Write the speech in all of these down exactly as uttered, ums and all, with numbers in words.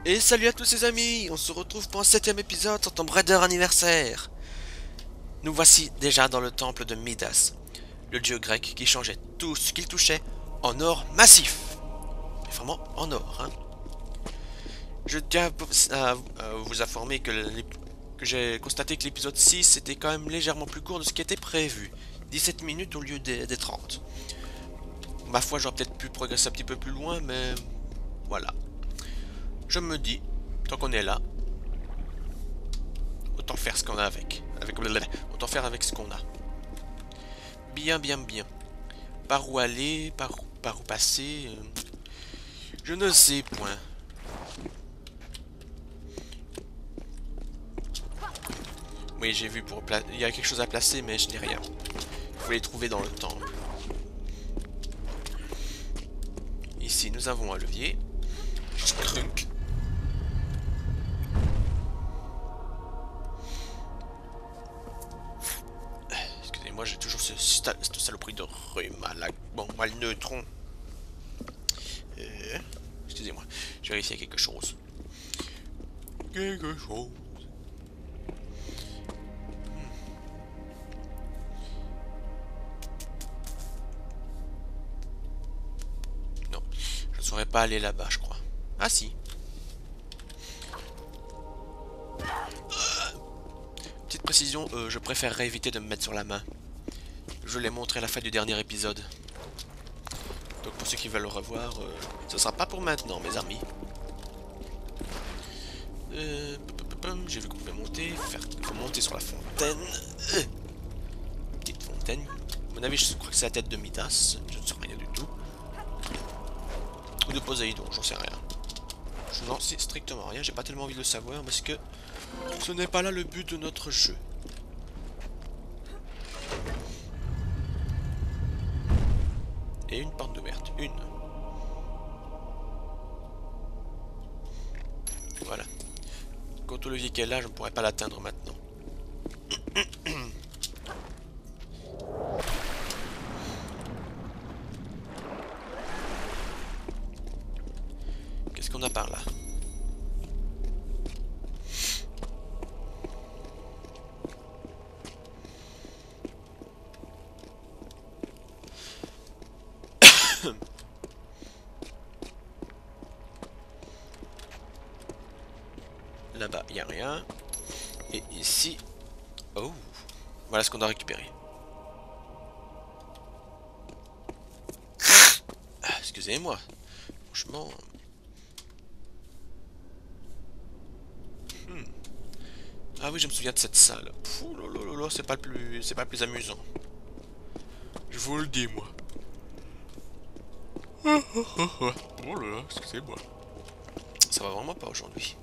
Et salut à tous les amis, on se retrouve pour un septième épisode sur Tomb Raider anniversaire. Nous voici déjà dans le temple de Midas, le dieu grec qui changeait tout ce qu'il touchait en or massif. Mais vraiment en or, hein. Je tiens à, à vous informer que, que j'ai constaté que l'épisode six était quand même légèrement plus court de ce qui était prévu. dix-sept minutes au lieu des, des trente. Ma foi, j'aurais peut-être pu progresser un petit peu plus loin, mais voilà. Je me dis, tant qu'on est là, autant faire ce qu'on a avec. avec. Autant faire avec ce qu'on a. Bien, bien, bien. Par où aller, par, par où passer, euh, je ne sais point. Oui, j'ai vu pour placer. Il y a quelque chose à placer, mais je n'ai rien. Il faut les trouver dans le temple. Ici, nous avons un levier. Skrunk. Excusez-moi, j'ai toujours ce, cette saloperie de rhume à la... Bon, moi, le neutron. Euh, Excusez-moi, je vais vérifier quelque chose. Quelque chose. Non, je ne saurais pas aller là-bas, je crois. Ah si. Petite précision, euh, je préférerais éviter de me mettre sur la main. Je l'ai montré à la fin du dernier épisode. Donc pour ceux qui veulent le revoir, euh, ce sera pas pour maintenant, mes amis. Euh, J'ai vu qu'on pouvait monter, faire, faut monter sur la fontaine. Euh, petite fontaine. À mon avis, je crois que c'est la tête de Midas. Je ne sais rien du tout. Ou de Poséidon, j'en sais rien. Je n'en sais strictement rien. J'ai pas tellement envie de le savoir parce que ce n'est pas là le but de notre jeu. Et une porte ouverte. Une. Voilà. Quant au levier qu'elle a, je ne pourrais pas l'atteindre maintenant. Qu'est-ce qu'on a par là? Là-bas, il n'y a rien. Et ici... Oh, voilà ce qu'on a récupéré. Ah, excusez-moi. Franchement... Hmm. Ah oui, je me souviens de cette salle. Pouh, lolololo, c'est pas le plus... c'est pas le plus amusant. Je vous le dis, moi. Oh là là, excusez-moi. Ça va vraiment pas aujourd'hui.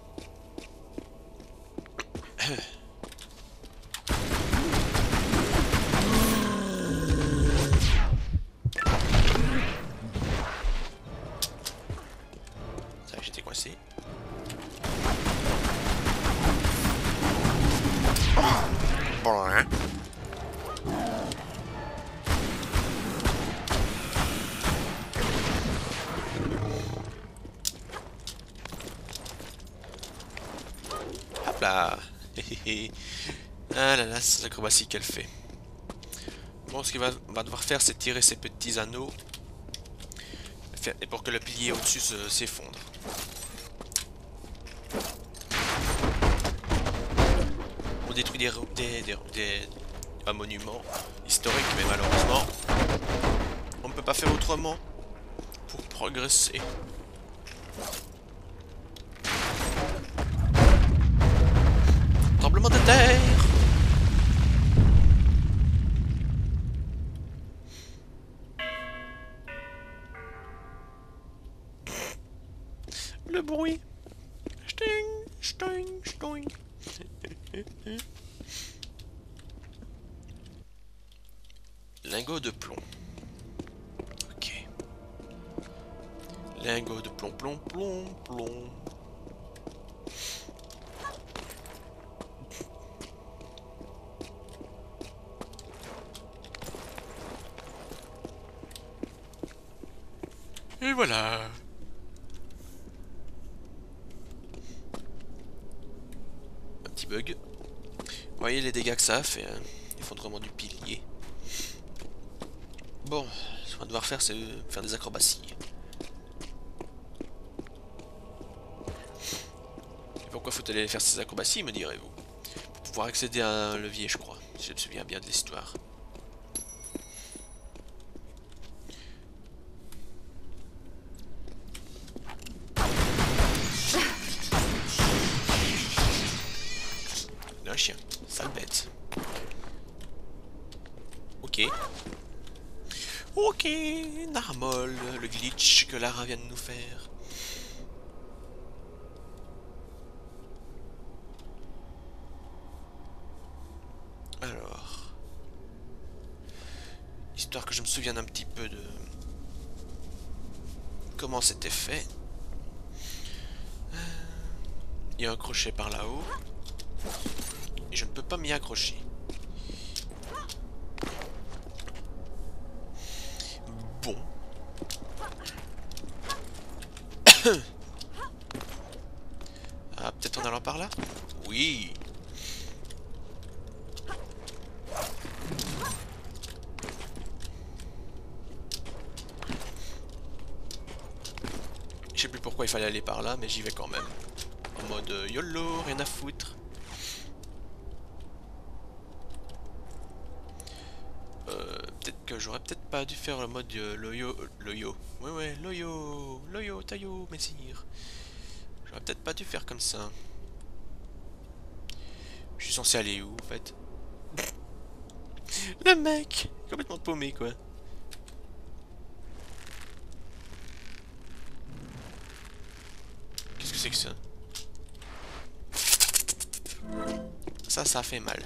Ça, j'étais coincé. Bon, hein. Hop là. Ah là là, c'est l'acrobatie qu'elle fait. Bon, ce qu'il va, va devoir faire, c'est tirer ses petits anneaux. Et pour que le pilier au-dessus s'effondre. On détruit des, des, des, des, un monument historique, mais malheureusement, on ne peut pas faire autrement pour progresser. Tremblement de terre. Le bruit. Sting, sting, sting. Lingot de plomb. Ok. Lingot de plomb, plomb, plomb, plomb. Et voilà. bug. Vous voyez les dégâts que ça a fait, hein. Effondrement du pilier. Bon, ce qu'on va devoir faire, c'est faire des acrobaties. Et pourquoi faut aller faire ces acrobaties, me direz-vous? Pour pouvoir accéder à un levier, je crois, si je me souviens bien de l'histoire. Un chien, sale bête. Ok. Ok, Narmol, le glitch que Lara vient de nous faire. Alors. Histoire que je me souvienne un petit peu de comment c'était fait. Il y a un crochet par là-haut. Et je ne peux pas m'y accrocher. Bon. Ah, peut-être en allant par là? Oui. Je sais plus pourquoi il fallait aller par là, mais j'y vais quand même. En mode euh, YOLO, rien à foutre. Euh, peut-être que j'aurais peut-être pas dû faire le mode euh, loyo. Loyo. Ouais, ouais, loyo. Loyo, tayo, messire. J'aurais peut-être pas dû faire comme ça. Je suis censé aller où, en fait? Le mec! Complètement paumé, quoi. Qu'est-ce que c'est que ça? Ça, ça fait mal.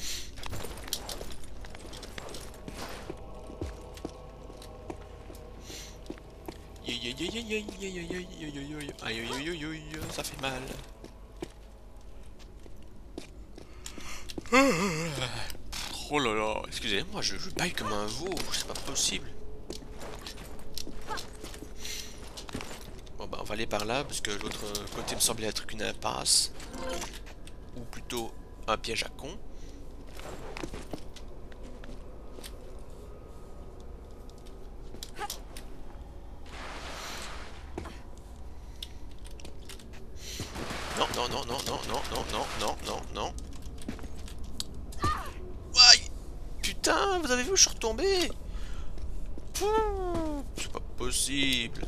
Aïe aïe aïe aïe aïe aïe aïe aïe aïe aïe aïe aïe aïe aïe, ça fait mal. Oh là là, excusez-moi, je, je baille comme un veau, c'est pas possible. Bon bah on va aller par là, parce que l'autre côté me semblait être qu'une impasse. Ou plutôt un piège à con. Non, non, non, non, non, non, non, non, non, non, non. Aïe! Putain, vous avez vu où je suis retombé? C'est pas possible.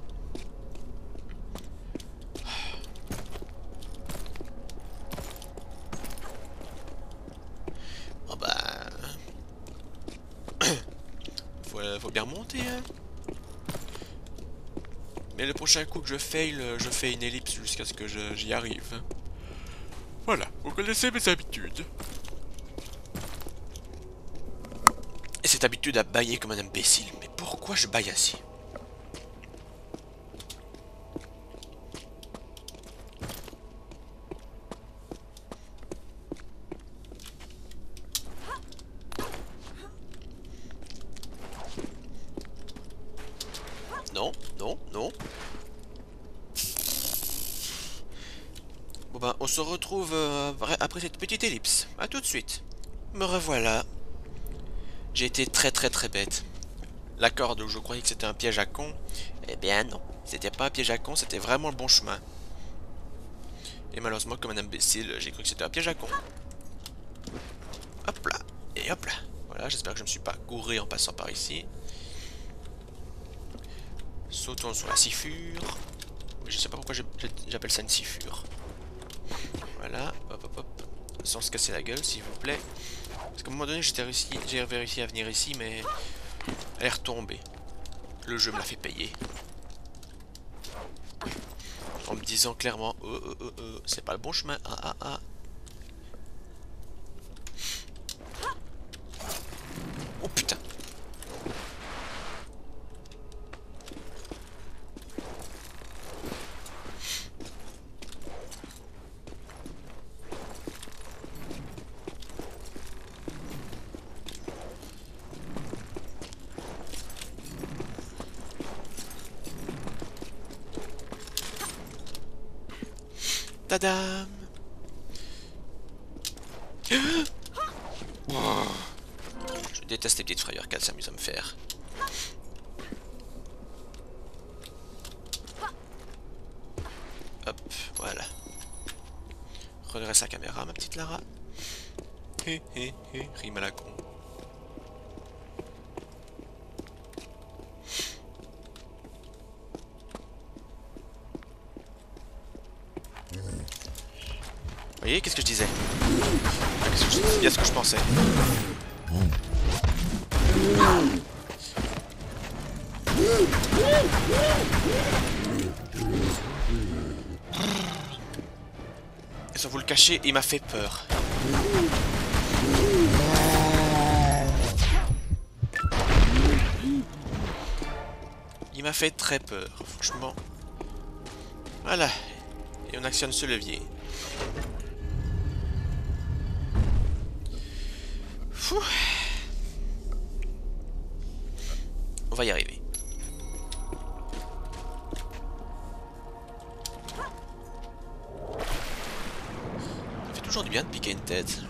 Oh bah... faut, faut bien remonter, hein. Mais le prochain coup que je fail, je fais une ellipse jusqu'à ce que j'y arrive. Voilà, vous connaissez mes habitudes. Et cette habitude à bailler comme un imbécile. Mais pourquoi je baille ainsi? Non, non, non. Bon ben, on se retrouve euh, après cette petite ellipse. A tout de suite. Me revoilà. J'ai été très très très bête. La corde où je croyais que c'était un piège à con, eh bien non. C'était pas un piège à con, c'était vraiment le bon chemin. Et malheureusement, comme un imbécile, j'ai cru que c'était un piège à con. Hop là, et hop là. Voilà, j'espère que je me suis pas gouré en passant par ici. Sautons sur la sifure. Mais je sais pas pourquoi j'appelle ça une sifure. Voilà, hop hop hop. Sans se casser la gueule, s'il vous plaît. Parce qu'à un moment donné, j'ai réussi, réussi à venir ici, mais elle est retombée. Le jeu me l'a fait payer. En me disant clairement, euh, euh, euh, euh, c'est pas le bon chemin. Ah ah ah. Oh putain. Tadam! Je déteste les petites frayeurs qu'elle s'amuse à me faire. Hop, voilà. Redresse la caméra, ma petite Lara. Hé hé hé, rime à la con. Vous voyez, qu'est-ce que je disais? C'est bien ce que je pensais. Et sans vous le cacher, il m'a fait peur. Il m'a fait très peur, franchement. Voilà. Et on actionne ce levier. Fouh. On va y arriver. Ça fait toujours du bien de piquer une tête.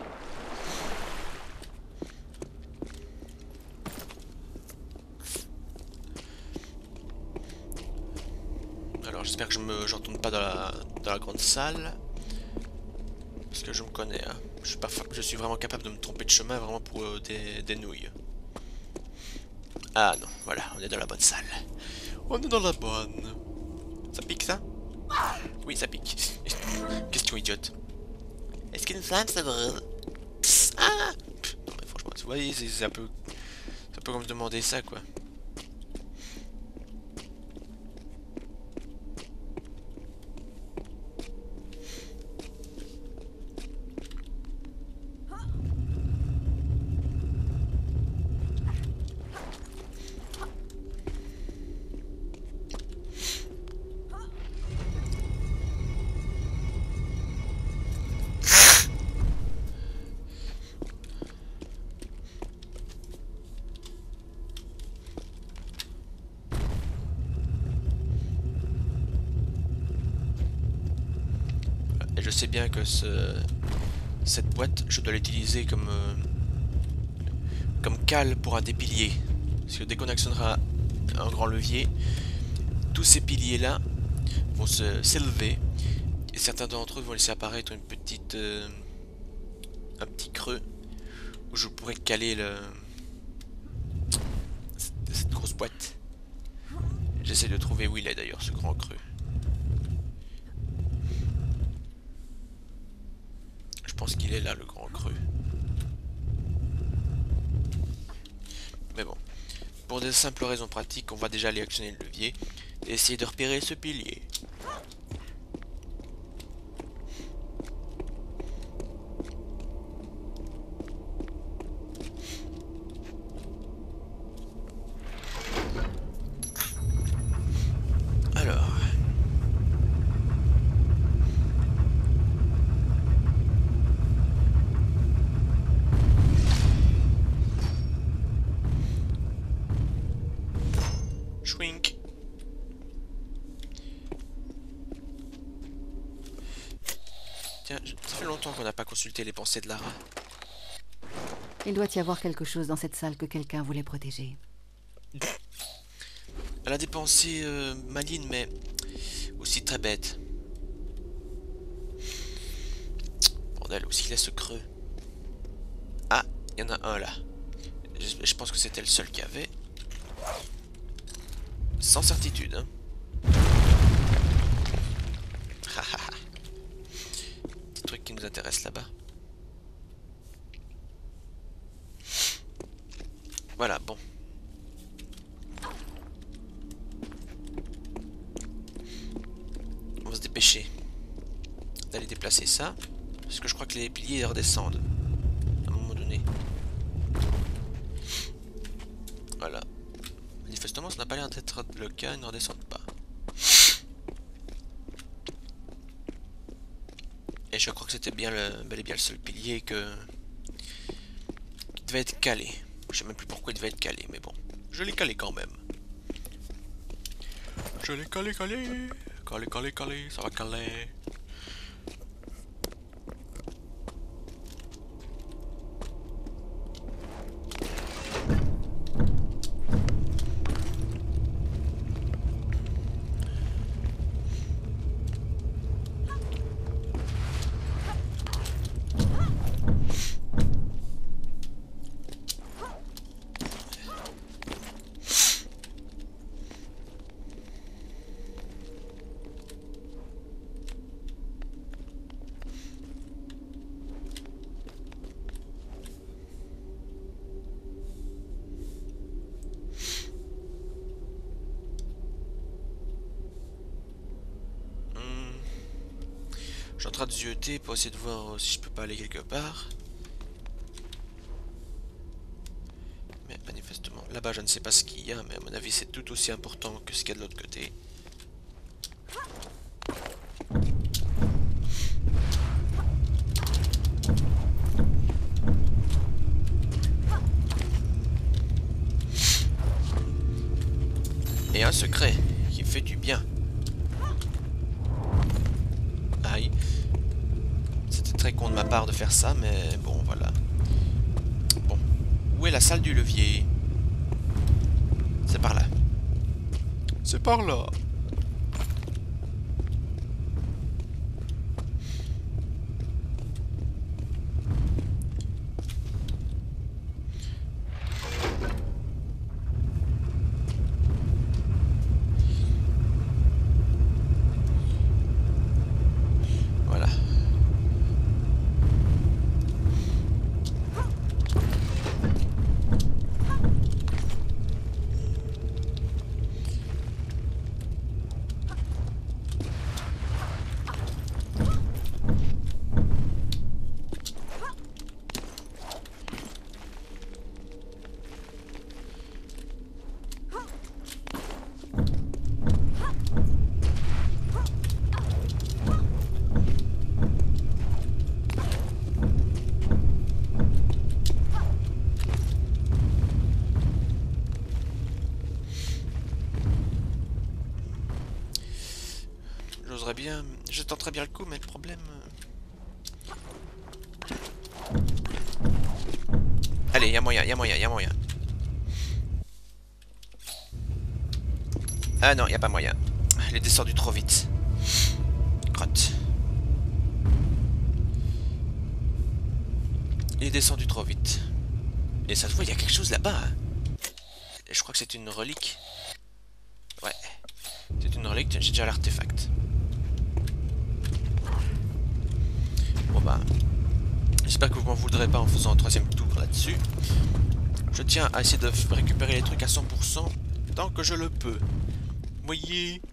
Alors j'espère que je me j'entends pas dans la, dans la grande salle. Parce que je me connais, hein. Je suis, pas je suis vraiment capable de me tromper de chemin vraiment pour euh, des, des nouilles. Ah non, voilà, on est dans la bonne salle. On est dans la bonne. Ça pique ça? Oui, ça pique. Question idiote. Est-ce qu'une flamme ça brûle? Ah Pff, non mais franchement, vous voyez, c'est un peu... C'est un peu comme se demander ça, quoi. Et je sais bien que ce, cette boîte, je dois l'utiliser comme, euh, comme cale pour un des piliers. Parce que dès qu'on actionnera un grand levier, tous ces piliers-là vont se s'élever. Et certains d'entre eux vont laisser apparaître une petite, euh, un petit creux où je pourrais caler le, cette, cette grosse boîte. J'essaie de trouver où il est d'ailleurs, ce grand creux. Je pense qu'il est là, le grand creux. Mais bon, pour de simples raisons pratiques, on va déjà aller actionner le levier et essayer de repérer ce pilier. Alors... Schwink. Tiens, ça fait longtemps qu'on n'a pas consulté les pensées de Lara. Il doit y avoir quelque chose dans cette salle que quelqu'un voulait protéger. Elle a des pensées euh, malignes, mais aussi très bêtes. Bordel, aussi il y a ce creux. Ah, il y en a un là. Je, je pense que c'était le seul qu'il y avait. Sans certitude, hein. Petit truc qui nous intéresse là-bas. Voilà, bon. On va se dépêcher d'aller déplacer ça. Parce que je crois que les piliers redescendent à un moment donné. Voilà. Manifestement, ça n'a pas l'air d'être le cas, ils ne redescendent pas. Et je crois que c'était bien le, bel et bien le seul pilier que... qui devait être calé. Je sais même plus pourquoi il devait être calé, mais bon. Je l'ai calé quand même. Je l'ai calé, calé. Calé, calé, calé, ça va caler. Je suis en train de zioter pour essayer de voir si je peux pas aller quelque part. Mais manifestement, là-bas je ne sais pas ce qu'il y a, mais à mon avis c'est tout aussi important que ce qu'il y a de l'autre côté. Et un secret qui fait du bien. Aïe. C'était très con de ma part de faire ça, mais bon, voilà. Bon. Où est la salle du levier? C'est par là. C'est par là. Voilà. J'oserais bien... Je tenterais bien le coup, mais le problème... Allez, y a moyen, y a moyen, y a moyen. Ah non, y a pas moyen. Il est descendu trop vite. Crotte. Il est descendu trop vite. Et ça se voit, il y a quelque chose là-bas. Hein. Je crois que c'est une relique. Ouais. C'est une relique, j'ai déjà l'artefact. Bon bah... J'espère que vous m'en voudrez pas en faisant un troisième tour là-dessus. Je tiens à essayer de récupérer les trucs à cent pour cent tant que je le peux. Voyez.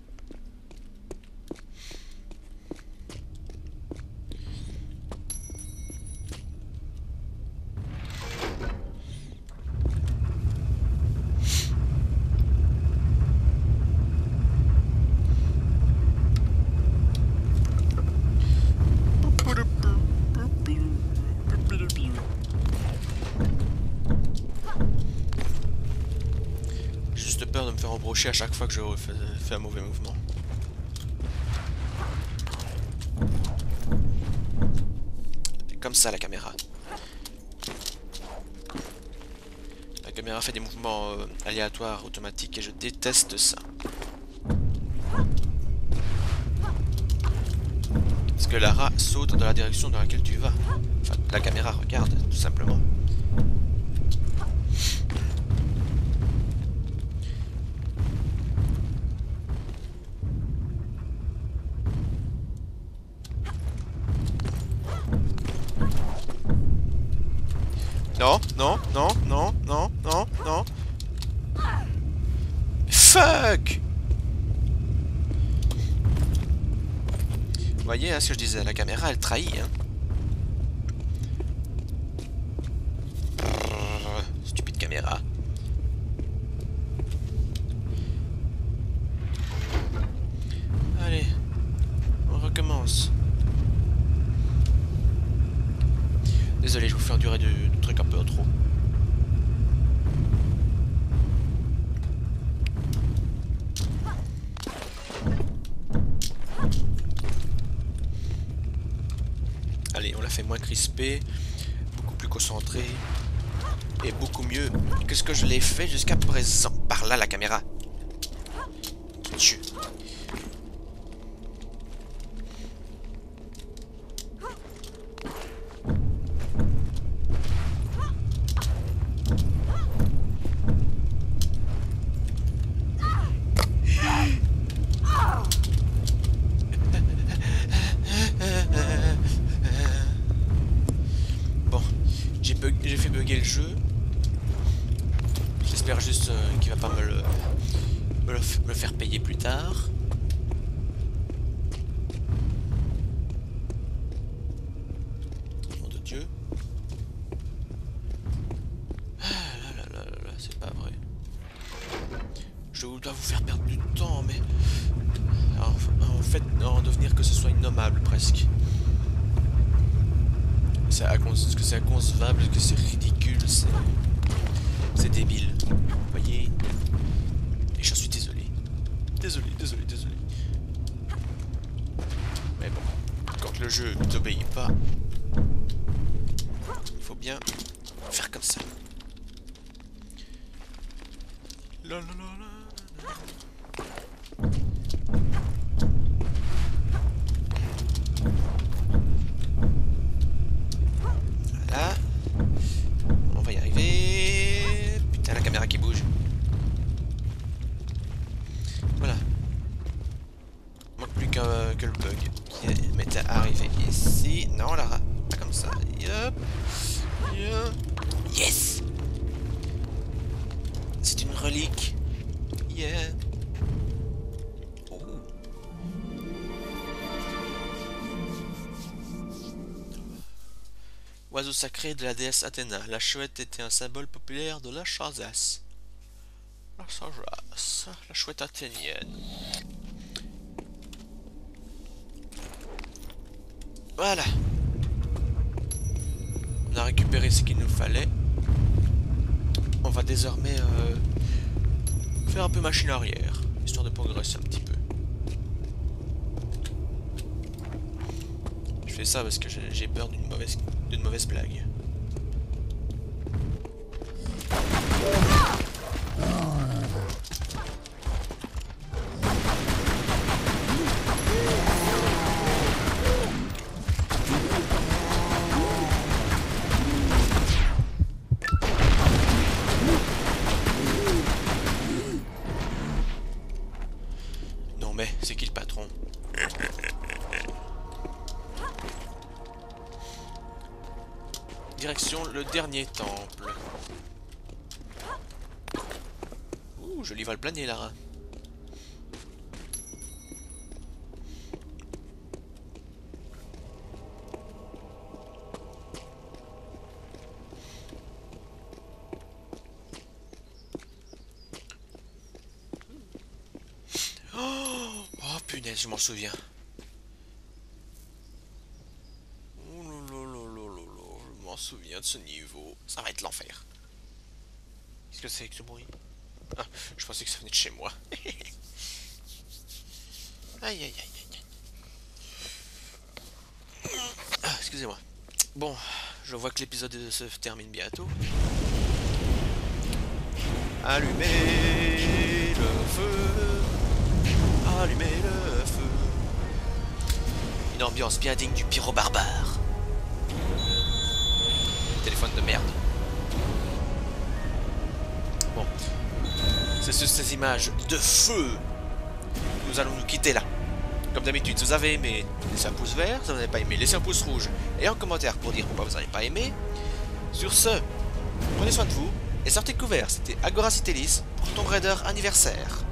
J'ai juste peur de me faire embrocher à chaque fois que je fais, fais un mauvais mouvement. C'est comme ça la caméra. La caméra fait des mouvements euh, aléatoires, automatiques, et je déteste ça. Parce que Lara saute dans la direction dans laquelle tu vas. Enfin, la caméra regarde, tout simplement. Non, non, non, non, non, non, non. Fuck! Vous voyez hein, ce que je disais, la caméra elle trahit. Hein. Brrr, stupide caméra. Allez, on recommence. Désolé, je vous fais endurer du, du truc un peu trop. Allez, on l'a fait moins crispé, beaucoup plus concentré, et beaucoup mieux que ce que je l'ai fait jusqu'à présent. Par là, la caméra. Tue. J'ai fait bugger le jeu. J'espère juste euh, qu'il va pas me le, me le, me le faire payer plus tard. c'est pas vrai. Je dois vous faire perdre du temps, mais... Alors, en fait, en devenir que ce soit innommable, presque. C'est est-ce que c'est inconcevable, est-ce que c'est ridicule, c'est... C'est débile. Vous voyez? Et j'en suis désolé. Désolé, désolé, désolé. Mais bon, quand le jeu ne t'obéit pas, il faut bien faire comme ça. La, la, la, la. Voilà. On va y arriver. Putain, la caméra qui bouge. Voilà. Il manque plus que, que le bug qui m'était arrivé ici. Non, là, pas comme ça. Yep. Yep. Yes. C'est une relique. Yeah. Oh. Oiseau sacré de la déesse Athéna. La chouette était un symbole populaire de la Chazasse. La Chazasse. La chouette athénienne. Voilà. On a récupéré ce qu'il nous fallait. On va désormais euh, faire un peu machine arrière, histoire de progresser un petit peu. Je fais ça parce que j'ai peur d'une mauvaise, d'une mauvaise blague. Mais c'est qui le patron? Direction le dernier temple. Ouh, joli vol plané là. Punaise, je m'en souviens. Oh là là là là là là, je m'en souviens de ce niveau. Ça va être l'enfer. Qu'est-ce que c'est que ce bruit? Ah, je pensais que ça venait de chez moi. Aïe aïe aïe aïe. Ah, excusez-moi. Bon, je vois que l'épisode se termine bientôt. Allumez le feu. Allumez le feu. Une ambiance bien digne du pyro barbare. Téléphone de merde. Bon. C'est sur ces images de feu que nous allons nous quitter là. Comme d'habitude, si vous avez aimé, laissez un pouce vert. Si vous n'avez pas aimé, laissez un pouce rouge. Et en commentaire pour dire pourquoi vous n'avez pas aimé. Sur ce, prenez soin de vous et sortez couverts. C'était Agora Citelis pour Tomb Raider anniversaire.